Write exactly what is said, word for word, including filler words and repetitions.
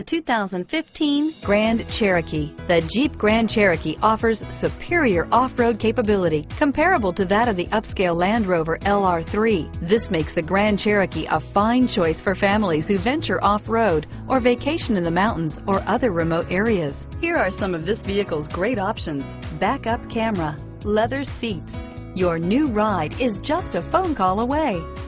The two thousand fifteen Grand Cherokee. The Jeep Grand Cherokee offers superior off-road capability comparable to that of the upscale Land Rover L R three. This makes the Grand Cherokee a fine choice for families who venture off-road or vacation in the mountains or other remote areas. Here are some of this vehicle's great options: backup camera, leather seats. Your new ride is just a phone call away.